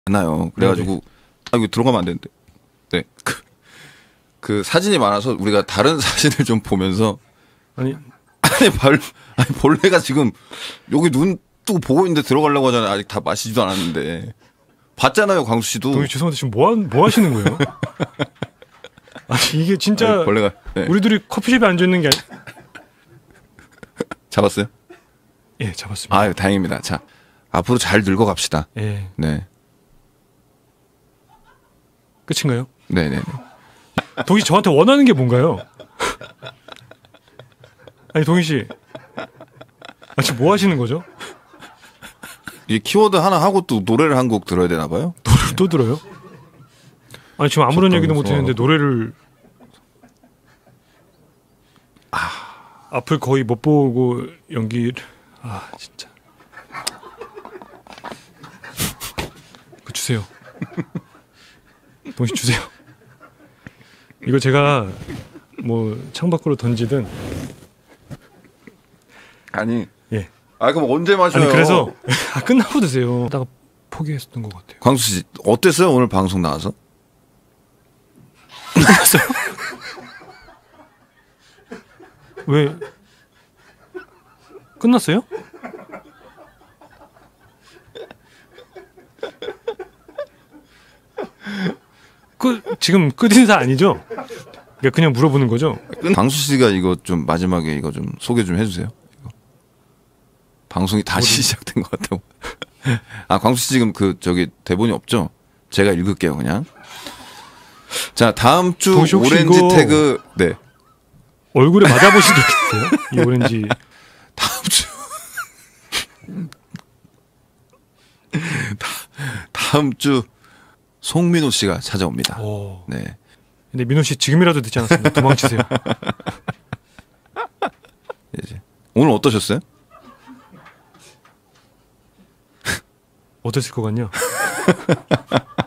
나요. 그래가지고 아 이거 들어가면 안 되는데. 네. 그 사진이 많아서 우리가 다른 사진을 좀 보면서 아니 벌레가 지금 여기 눈 뜨고 보고 있는데 들어가려고 하잖아요. 아직 다 마시지도 않았는데. 봤잖아요, 광수 씨도. 동희 죄송한데 지금 뭐 하시는 거예요? 아니 이게 진짜 아니, 벌레가 네. 우리 둘이 커피숍에 앉아 있는 게 잡았어요? 예, 잡았습니다. 아유, 다행입니다. 자, 앞으로 잘 늙어 갑시다. 예. 네. 끝인가요? 네네. 동희 저한테 원하는 게 뭔가요? 아니 동희 씨, 지금 뭐 하시는 거죠? 이 키워드 하나 하고 또 노래를 한 곡 들어야 되나 봐요? 노래를 또 들어요? 아니 지금 아무런 얘기도 못 했는데 노래를 앞을 거의 못 보고 연기를 진짜 그 주세요. 동시 주세요. 이거 제가 뭐 창밖으로 던지든 아니. 예. 아 그럼 언제 마셔요? 아니 그래서 끝나고 드세요. 하다가 포기했었던 것 같아요. 광수 씨 어땠어요 오늘 방송 나와서? 끝났어요? 왜? 끝났어요? 지금 끝인사 아니죠? 그냥 물어보는 거죠? 광수 씨가 이거 좀 마지막에 이거 좀 소개 좀 해주세요. 이거. 방송이 다시 시작된 것 같다고. 아 광수 씨 지금 그 저기 대본이 없죠? 제가 읽을게요 그냥. 자 다음 주 오렌지 태그 네. 얼굴에 맞아보신 적 있어요? 이 오렌지. 다음 주 송민호 씨가 찾아옵니다. 오. 네. 근데 민호 씨 지금이라도 늦지 않았습니다. 도망치세요. 이제 오늘 어떠셨어요? 어땠을 것 같냐?